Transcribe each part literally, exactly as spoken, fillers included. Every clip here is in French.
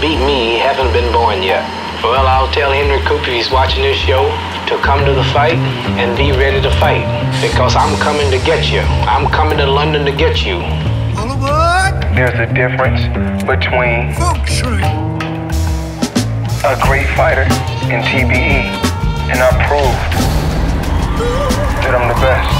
beat me haven't been born yet. Well, I'll tell Henry Cooper if he's watching this show to come to the fight and be ready to fight. Because I'm coming to get you. I'm coming to London to get you. There's a difference between a great fighter and T B E, and I proved that I'm the best.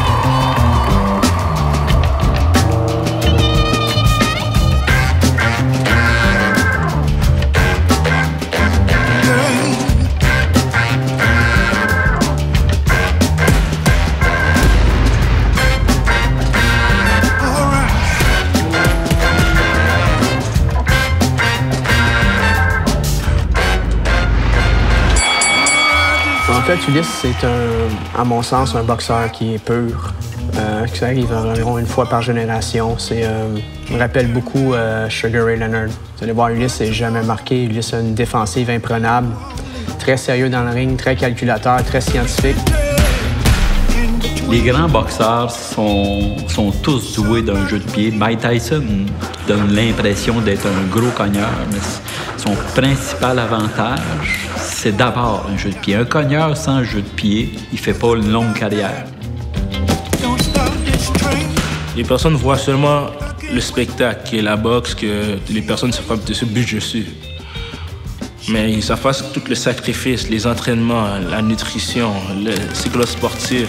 En fait, Ulysse, c'est un, à mon sens, un boxeur qui est pur, euh, qui arrive environ une fois par génération. C'est, euh, me rappelle beaucoup euh, Sugar Ray Leonard. Vous allez voir, Ulysse n'est jamais marqué. Ulysse a une défensive imprenable, très sérieux dans le ring, très calculateur, très scientifique. Les grands boxeurs sont, sont tous doués d'un jeu de pied. Mike Tyson donne l'impression d'être un gros cogneur, mais son principal avantage, c'est d'abord un jeu de pied. Un cogneur sans jeu de pied, il fait pas une longue carrière. Les personnes voient seulement le spectacle qui est la boxe, que les personnes se frappent de ce but je suis. Mais ils savent pas tout le sacrifice, les entraînements, la nutrition, le cycle sportif.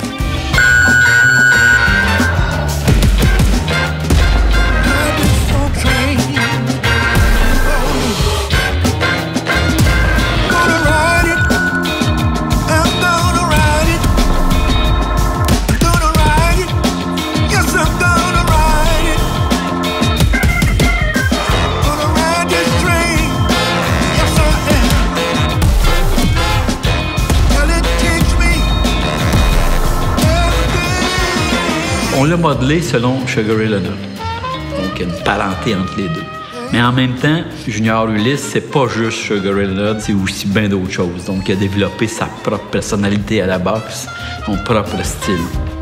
On l'a modelé selon Sugar Ray Leonard. Donc, il y a une parenté entre les deux. Mais en même temps, Junior Ulysse, c'est pas juste Sugar Ray Leonard, c'est aussi bien d'autres choses. Donc, il a développé sa propre personnalité à la boxe, son propre style.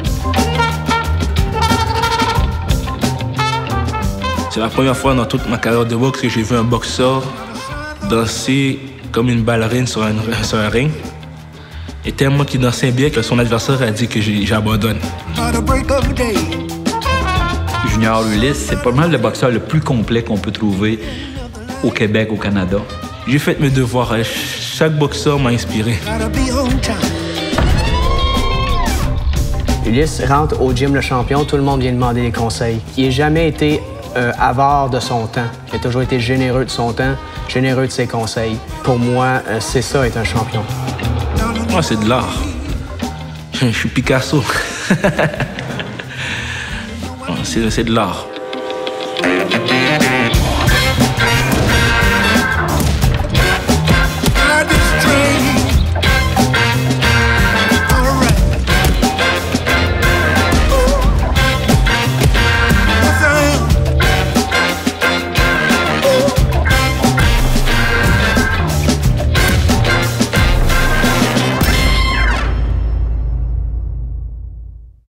C'est la première fois dans toute ma carrière de boxe que j'ai vu un boxeur danser comme une ballerine sur un, sur un ring. Et tellement qu'il dansait bien que son adversaire a dit que j'abandonne. Junior Ulysse, c'est pas mal le boxeur le plus complet qu'on peut trouver au Québec, au Canada. J'ai fait mes devoirs. Chaque boxeur m'a inspiré. Ulysse rentre au gym le champion, tout le monde vient demander des conseils. Il n'a jamais été euh, avare de son temps. Il a toujours été généreux de son temps, généreux de ses conseils. Pour moi, euh, c'est ça, être un champion. Moi, c'est de l'art. Je suis Picasso. C'est de l'art.